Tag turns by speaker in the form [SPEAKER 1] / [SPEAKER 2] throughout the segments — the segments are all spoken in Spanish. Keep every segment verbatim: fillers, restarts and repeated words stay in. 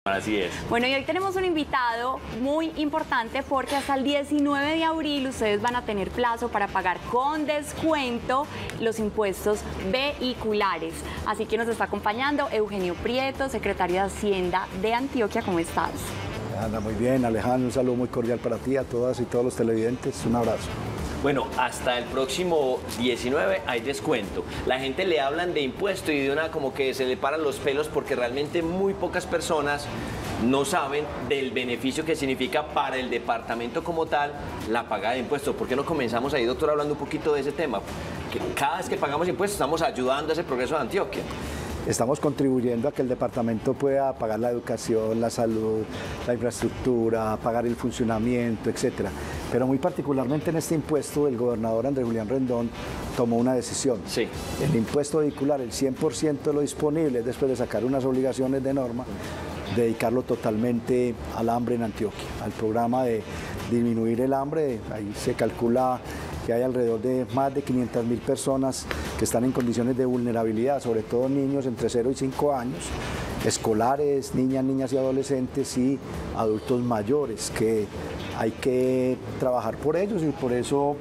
[SPEAKER 1] Así es.
[SPEAKER 2] Bueno, y hoy tenemos un invitado muy importante porque hasta el diecinueve de abril ustedes van a tener plazo para pagar con descuento los impuestos vehiculares. Así que nos está acompañando Eugenio Prieto, secretario de Hacienda de Antioquia. ¿Cómo estás?
[SPEAKER 3] Anda muy bien, Alejandro, un saludo muy cordial para ti, a todas y todos los televidentes, un abrazo.
[SPEAKER 1] Bueno, hasta el próximo diecinueve hay descuento. La gente le hablan de impuesto y de una como que se le paran los pelos porque realmente muy pocas personas no saben del beneficio que significa para el departamento como tal la paga de impuestos. ¿Por qué no comenzamos ahí, doctor, hablando un poquito de ese tema? Que cada vez que pagamos impuestos estamos ayudando a ese progreso de Antioquia.
[SPEAKER 3] Estamos contribuyendo a que el departamento pueda pagar la educación, la salud, la infraestructura, pagar el funcionamiento, etcétera. Pero muy particularmente en este impuesto, el gobernador Andrés Julián Rendón tomó una decisión.
[SPEAKER 1] Sí.
[SPEAKER 3] El impuesto vehicular, el cien por ciento de lo disponible, después de sacar unas obligaciones de norma, dedicarlo totalmente al hambre en Antioquia, al programa de disminuir el hambre. Ahí se calcula que hay alrededor de más de quinientas mil personas que están en condiciones de vulnerabilidad, sobre todo niños entre cero y cinco años, escolares, niñas, niñas y adolescentes y adultos mayores, que hay que trabajar por ellos, y por eso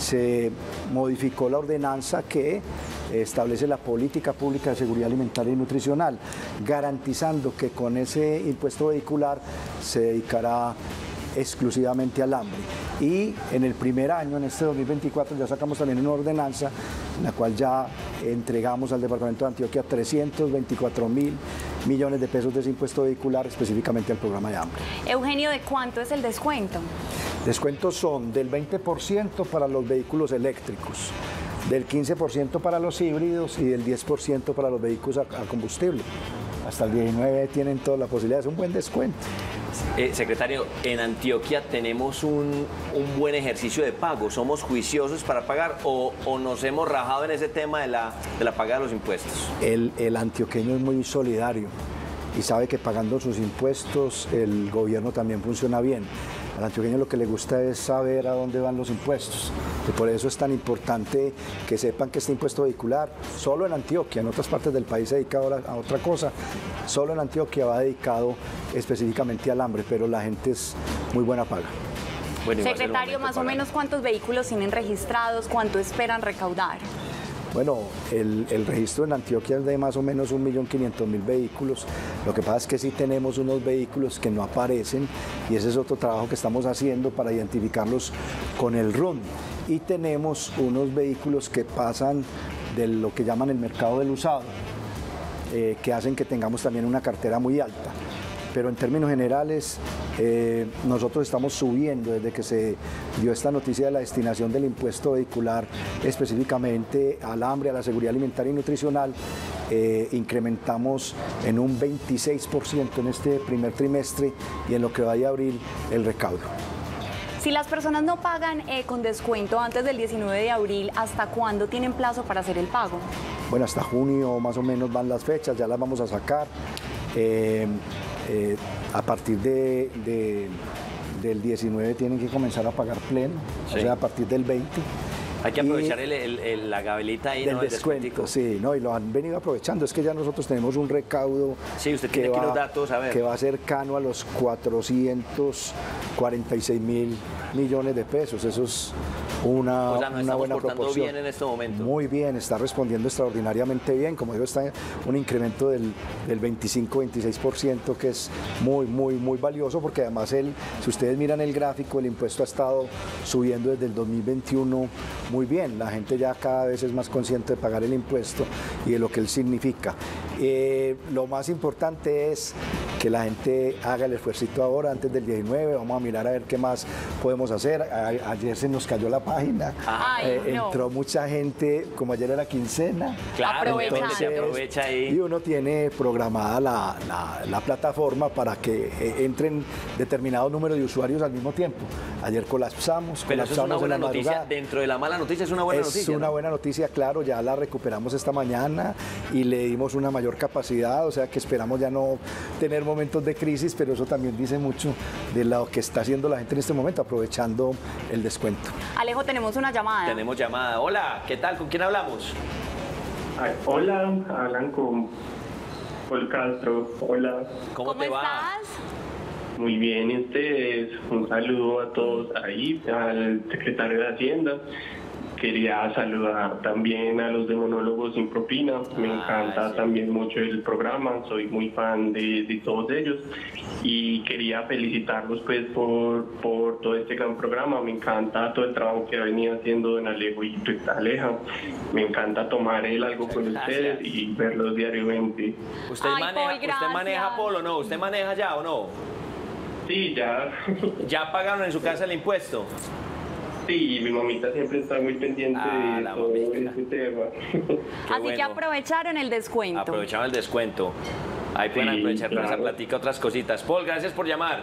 [SPEAKER 3] se modificó la ordenanza que establece la política pública de seguridad alimentaria y nutricional, garantizando que con ese impuesto vehicular se dedicará exclusivamente al hambre. Y en el primer año, en este dos mil veinticuatro, ya sacamos también una ordenanza en la cual ya entregamos al departamento de Antioquia trescientos veinticuatro mil millones de pesos de ese impuesto vehicular específicamente al programa de hambre.
[SPEAKER 2] Eugenio, ¿de cuánto es el descuento?
[SPEAKER 3] Descuentos son del veinte por ciento para los vehículos eléctricos, del quince por ciento para los híbridos y del diez por ciento para los vehículos a, a combustible. Hasta el diecinueve tienen toda la posibilidad, es un buen descuento.
[SPEAKER 1] Eh, secretario, en Antioquia tenemos un, un buen ejercicio de pago. ¿Somos juiciosos para pagar o, o nos hemos rajado en ese tema de la, de la paga de los impuestos?
[SPEAKER 3] El, el antioqueño es muy solidario y sabe que pagando sus impuestos el gobierno también funciona bien. Al antioqueño lo que le gusta es saber a dónde van los impuestos, y por eso es tan importante que sepan que este impuesto vehicular, solo en Antioquia, en otras partes del país se dedica ahora a otra cosa, solo en Antioquia va dedicado específicamente al hambre, pero la gente es muy buena paga.
[SPEAKER 2] Bueno, secretario, más o menos ¿cuántos vehículos tienen registrados? ¿Cuánto esperan recaudar?
[SPEAKER 3] Bueno, el, el registro en Antioquia es de más o menos un millón quinientos mil vehículos. Lo que pasa es que sí tenemos unos vehículos que no aparecen, y ese es otro trabajo que estamos haciendo para identificarlos con el R U N. Y tenemos unos vehículos que pasan de lo que llaman el mercado del usado, eh, que hacen que tengamos también una cartera muy alta. Pero en términos generales, eh, nosotros estamos subiendo desde que se dio esta noticia de la destinación del impuesto vehicular específicamente al hambre, a la seguridad alimentaria y nutricional. Eh, incrementamos en un veintiséis por ciento en este primer trimestre, y en lo que va de abril el recaudo.
[SPEAKER 2] Si las personas no pagan eh, con descuento antes del diecinueve de abril, ¿hasta cuándo tienen plazo para hacer el pago?
[SPEAKER 3] Bueno, hasta junio más o menos van las fechas, ya las vamos a sacar. Eh, Eh, a partir de, de, del diecinueve tienen que comenzar a pagar pleno, sí. O sea, a partir del veinte.
[SPEAKER 1] Hay que aprovechar el, el, el, la gabelita ahí,
[SPEAKER 3] del
[SPEAKER 1] ¿no?
[SPEAKER 3] descuento, sí, no, y lo han venido aprovechando. Es que ya nosotros tenemos un recaudo,
[SPEAKER 1] sí, usted
[SPEAKER 3] que,
[SPEAKER 1] tiene
[SPEAKER 3] va,
[SPEAKER 1] que los datos, a ver.
[SPEAKER 3] que va cercano a los cuatrocientos cuarenta y seis mil millones de pesos. Eso es una,
[SPEAKER 1] o sea, nos
[SPEAKER 3] una buena proporción.
[SPEAKER 1] Bien en este momento.
[SPEAKER 3] Muy bien, está respondiendo extraordinariamente bien. Como digo, está un incremento del, del veinticinco a veintiséis por ciento, que es muy, muy, muy valioso, porque además, el, si ustedes miran el gráfico, el impuesto ha estado subiendo desde el dos mil veintiuno muy bien. La gente ya cada vez es más consciente de pagar el impuesto y de lo que él significa. Eh, lo más importante es que la gente haga el esfuerzo ahora, antes del diecinueve. Vamos a mirar a ver qué más podemos hacer. A, ayer se nos cayó la página.
[SPEAKER 2] Ay,
[SPEAKER 3] eh,
[SPEAKER 2] no.
[SPEAKER 3] Entró mucha gente, como ayer era quincena.
[SPEAKER 1] Claro,
[SPEAKER 2] aprovecha.
[SPEAKER 1] se aprovecha ahí.
[SPEAKER 3] Y uno tiene programada la, la, la plataforma para que eh, entren determinado número de usuarios al mismo tiempo. Ayer colapsamos,
[SPEAKER 1] Pero
[SPEAKER 3] colapsamos
[SPEAKER 1] eso es una buena
[SPEAKER 3] en la
[SPEAKER 1] noticia.
[SPEAKER 3] madrugada.
[SPEAKER 1] Dentro de la mala noticia es una buena
[SPEAKER 3] es
[SPEAKER 1] noticia.
[SPEAKER 3] Es una
[SPEAKER 1] ¿no?
[SPEAKER 3] buena noticia, claro, ya la recuperamos esta mañana y le dimos una mayor capacidad, o sea que esperamos ya no tener momentos de crisis, pero eso también dice mucho de lo que está haciendo la gente en este momento, aprovechando el descuento.
[SPEAKER 2] Alejo, tenemos una llamada.
[SPEAKER 1] Tenemos llamada. Hola, ¿qué tal? ¿Con quién hablamos?
[SPEAKER 4] Ay, hola, hablan con Paul Castro, hola.
[SPEAKER 1] ¿Cómo,
[SPEAKER 2] ¿Cómo
[SPEAKER 1] te va?
[SPEAKER 2] estás?
[SPEAKER 4] Muy bien, ¿y ustedes? Un saludo a todos ahí, al secretario de Hacienda. Quería saludar también a los de Monólogos sin Propina. Me
[SPEAKER 1] Ah,
[SPEAKER 4] encanta
[SPEAKER 1] sí.
[SPEAKER 4] también mucho el programa, soy muy fan de, de todos ellos. Y quería felicitarlos pues por, por todo este gran programa. Me encanta todo el trabajo que ha venido haciendo Don Alejo y Rita Aleja. Me encanta tomar el algo con
[SPEAKER 1] Gracias.
[SPEAKER 4] ustedes y verlos diariamente.
[SPEAKER 1] ¿Usted,
[SPEAKER 2] Ay,
[SPEAKER 1] maneja,
[SPEAKER 2] Paul,
[SPEAKER 1] ¿Usted
[SPEAKER 2] gracias.
[SPEAKER 1] maneja, Paul, o no? ¿Usted maneja ya o no?
[SPEAKER 4] Sí, ya.
[SPEAKER 1] ¿Ya pagaron en su casa el impuesto?
[SPEAKER 4] Sí, mi mamita siempre está muy pendiente
[SPEAKER 1] Ah,
[SPEAKER 4] de
[SPEAKER 1] la
[SPEAKER 4] todo
[SPEAKER 1] mamita.
[SPEAKER 4] este tema.
[SPEAKER 1] Qué
[SPEAKER 2] Así que
[SPEAKER 1] bueno.
[SPEAKER 2] aprovecharon el descuento.
[SPEAKER 1] Aprovecharon el descuento. Ahí pueden
[SPEAKER 4] Sí,
[SPEAKER 1] aprovechar con esa
[SPEAKER 4] claro.
[SPEAKER 1] platica otras cositas. Paul, gracias por llamar.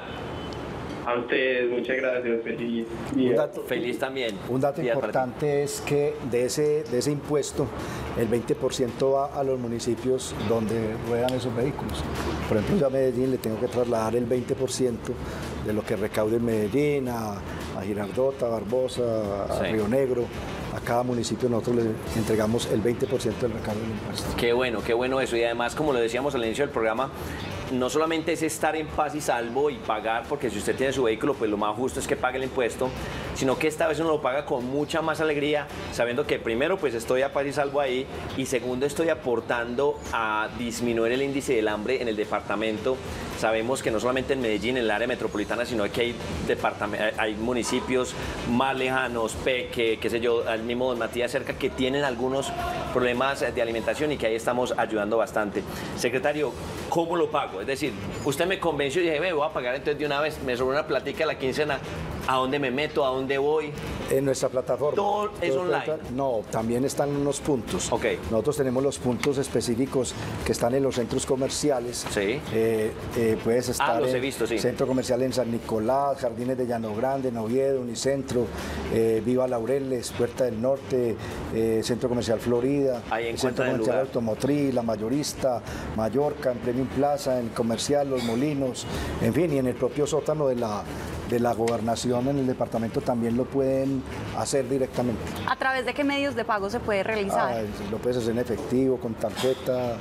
[SPEAKER 4] A ustedes, muchas gracias. Feliz
[SPEAKER 3] Un
[SPEAKER 4] día.
[SPEAKER 3] dato,
[SPEAKER 1] Feliz también.
[SPEAKER 3] un dato
[SPEAKER 1] Día para ti.
[SPEAKER 3] importante es que de ese, de ese impuesto, el veinte por ciento va a los municipios donde ruedan esos vehículos. Por ejemplo, yo a Medellín le tengo que trasladar el veinte por ciento de lo que recaude en Medellín, a, a Girardota, a Barbosa, a
[SPEAKER 1] Sí.
[SPEAKER 3] Río Negro. A cada municipio nosotros le entregamos el veinte por ciento del recaudo del impuesto.
[SPEAKER 1] Qué bueno, qué bueno eso. Y además, como lo decíamos al inicio del programa, no solamente es estar en paz y salvo y pagar, porque si usted tiene su vehículo, pues lo más justo es que pague el impuesto, sino que esta vez uno lo paga con mucha más alegría, sabiendo que primero, pues estoy a paz y salvo ahí, y segundo, estoy aportando a disminuir el índice del hambre en el departamento. Sabemos que no solamente en Medellín, en el área metropolitana, sino que hay, departame- hay municipios más lejanos, Peque, qué sé yo, al mismo Don Matías cerca, que tienen algunos problemas de alimentación y que ahí estamos ayudando bastante. Secretario, ¿cómo lo pago? Es decir, usted me convenció y dije, me voy a pagar entonces de una vez, me sobró una platica de la quincena, ¿a dónde me meto? ¿A dónde voy?
[SPEAKER 3] En nuestra plataforma.
[SPEAKER 1] Todo es online.
[SPEAKER 3] No, también están unos puntos.
[SPEAKER 1] Ok.
[SPEAKER 3] Nosotros tenemos los puntos específicos que están en los centros comerciales.
[SPEAKER 1] Sí.
[SPEAKER 3] Eh, eh, puedes estar
[SPEAKER 1] los he
[SPEAKER 3] en
[SPEAKER 1] visto, sí.
[SPEAKER 3] Centro Comercial en San Nicolás, Jardines de Llano Grande, en Oviedo, Unicentro, eh, Viva Laureles, Puerta del Norte, eh, Centro Comercial Florida,
[SPEAKER 1] Ahí
[SPEAKER 3] el Centro
[SPEAKER 1] encuentran el
[SPEAKER 3] Comercial
[SPEAKER 1] lugar.
[SPEAKER 3] Automotriz, La Mayorista, Mallorca, en Premium Plaza, en Comercial, Los Molinos, en fin, y en el propio sótano de la de la gobernación en el departamento también lo pueden hacer directamente.
[SPEAKER 2] ¿A través de qué medios de pago se puede realizar?
[SPEAKER 3] Ah, lo puedes hacer en efectivo, con tarjeta,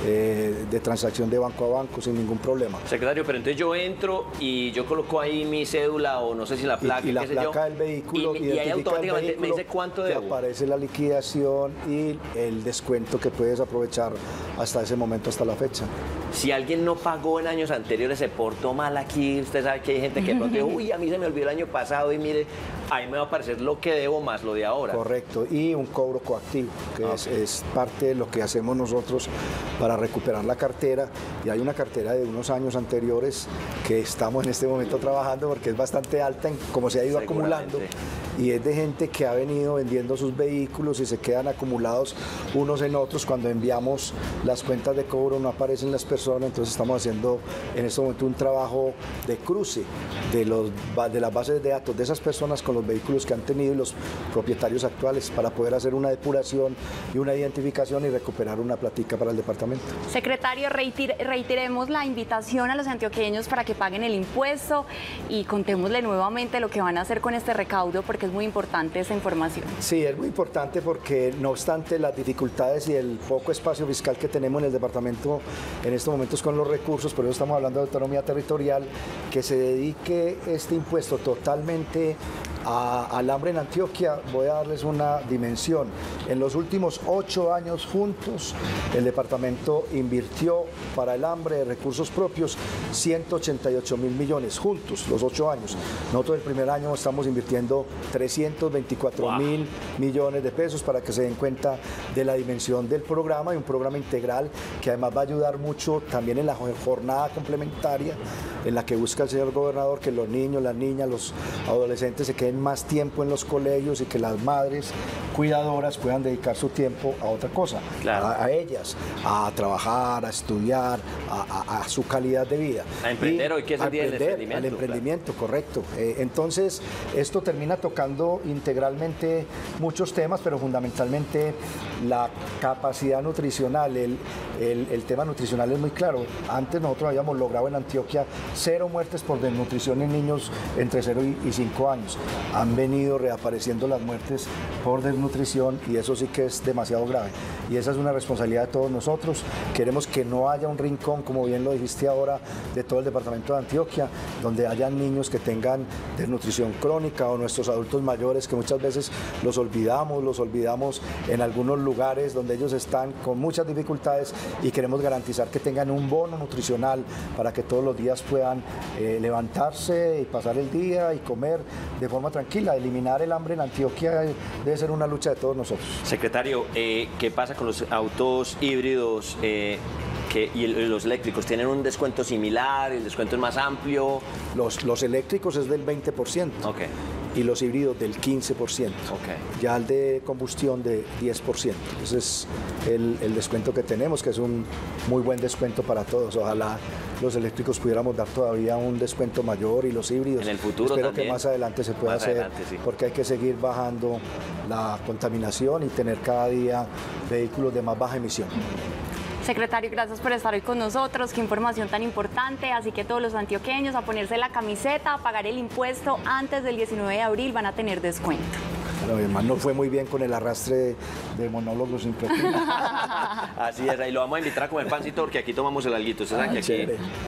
[SPEAKER 3] eh, de transacción de banco a banco sin ningún problema.
[SPEAKER 1] Secretario, pero entonces yo entro y yo coloco ahí mi cédula o no sé si la
[SPEAKER 3] Y-
[SPEAKER 1] placa,
[SPEAKER 3] y, la
[SPEAKER 1] qué sé yo,
[SPEAKER 3] placa del vehículo
[SPEAKER 1] y, me- y ahí
[SPEAKER 3] identifica el
[SPEAKER 1] automáticamente me
[SPEAKER 3] vehículo,
[SPEAKER 1] dice cuánto
[SPEAKER 3] te
[SPEAKER 1] debo.
[SPEAKER 3] aparece la liquidación y el descuento que puedes aprovechar hasta ese momento, hasta la fecha.
[SPEAKER 1] Si alguien no pagó en años anteriores, se portó mal aquí, usted sabe que hay gente que de pronto dice, uy, a mí se me olvidó el año pasado y mire, ahí me va a aparecer lo que debo más lo de ahora.
[SPEAKER 3] Correcto, y un cobro coactivo, que
[SPEAKER 1] Ah,
[SPEAKER 3] es,
[SPEAKER 1] ok.
[SPEAKER 3] es parte de lo que hacemos nosotros para recuperar la cartera. Y hay una cartera de unos años anteriores que estamos en este momento trabajando porque es bastante alta en cómo se ha ido acumulando.
[SPEAKER 1] Seguramente.
[SPEAKER 3] Y es de gente que ha venido vendiendo sus vehículos y se quedan acumulados unos en otros. Cuando enviamos las cuentas de cobro no aparecen las personas, entonces estamos haciendo en este momento un trabajo de cruce de, los, de las bases de datos de esas personas con los vehículos que han tenido y los propietarios actuales para poder hacer una depuración y una identificación y recuperar una platica para el departamento.
[SPEAKER 2] Secretario, reitir- reiteremos la invitación a los antioqueños para que paguen el impuesto y contémosle nuevamente lo que van a hacer con este recaudo porque es muy importante esta información.
[SPEAKER 3] Sí, es muy importante porque no obstante las dificultades y el poco espacio fiscal que tenemos en el departamento en estos momentos con los recursos, por eso estamos hablando de autonomía territorial, que se dedique este impuesto totalmente a- al hambre en Antioquia. Voy a darles una dimensión. En los últimos ocho años juntos, el departamento invirtió para el hambre de recursos propios ciento ochenta y ocho mil millones juntos, los ocho años. Nosotros el primer año estamos invirtiendo trescientos veinticuatro mil millones de pesos para que se den cuenta de la dimensión del programa y un programa integral que además va a ayudar mucho también en la jornada complementaria en la que busca el señor gobernador que los niños, las niñas, los adolescentes se queden más tiempo en los colegios y que las madres cuidadoras puedan dedicar su tiempo a otra cosa,
[SPEAKER 1] Claro.
[SPEAKER 3] a, a ellas, a trabajar, a estudiar, a, a- a su calidad de vida.
[SPEAKER 1] A emprender,
[SPEAKER 3] Y
[SPEAKER 1] hoy que es el
[SPEAKER 3] a
[SPEAKER 1] día del
[SPEAKER 3] emprender,
[SPEAKER 1] emprendimiento,
[SPEAKER 3] al emprendimiento, correcto. Eh, entonces, esto termina tocando integralmente muchos temas, pero fundamentalmente la capacidad nutricional, el, el- el tema nutricional es muy claro. Antes nosotros habíamos logrado en Antioquia cero muertes por desnutrición en niños entre cero y cinco años. Han venido reapareciendo las muertes por desnutrición desnutrición, y eso sí que es demasiado grave. Y esa es una responsabilidad de todos nosotros. Queremos que no haya un rincón, como bien lo dijiste ahora, de todo el departamento de Antioquia, donde hayan niños que tengan desnutrición crónica, o nuestros adultos mayores que muchas veces los olvidamos, los olvidamos en algunos lugares donde ellos están con muchas dificultades, y queremos garantizar que tengan un bono nutricional para que todos los días puedan eh, levantarse y pasar el día y comer de forma tranquila. Eliminar el hambre en Antioquia debe ser una lucha de todos nosotros.
[SPEAKER 1] Secretario, eh, ¿qué pasa con los autos híbridos eh, que, y el- los eléctricos? ¿Tienen un descuento similar? ¿El descuento es más amplio?
[SPEAKER 3] Los, los eléctricos es del veinte por ciento.
[SPEAKER 1] Ok.
[SPEAKER 3] Y los híbridos del quince por ciento.
[SPEAKER 1] Ok.
[SPEAKER 3] Ya el de combustión de diez por ciento. Ese es el, el descuento que tenemos, que es un muy buen descuento para todos. Ojalá los eléctricos pudiéramos dar todavía un descuento mayor, y los híbridos.
[SPEAKER 1] En el futuro
[SPEAKER 3] Espero
[SPEAKER 1] también.
[SPEAKER 3] que más adelante se pueda
[SPEAKER 1] Más
[SPEAKER 3] hacer,
[SPEAKER 1] adelante, sí.
[SPEAKER 3] porque hay que seguir bajando la contaminación y tener cada día vehículos de más baja emisión.
[SPEAKER 2] Secretario, gracias por estar hoy con nosotros, qué información tan importante, así que todos los antioqueños a ponerse la camiseta, a pagar el impuesto antes del diecinueve de abril van a tener descuento.
[SPEAKER 3] Bueno, además no fue muy bien con el arrastre de, de monólogos sin proteína.
[SPEAKER 1] Así es, ahí lo vamos a invitar a comer pancito porque aquí tomamos el alguito. Ustedes saben
[SPEAKER 3] Ah,
[SPEAKER 1] que aquí
[SPEAKER 3] chévere.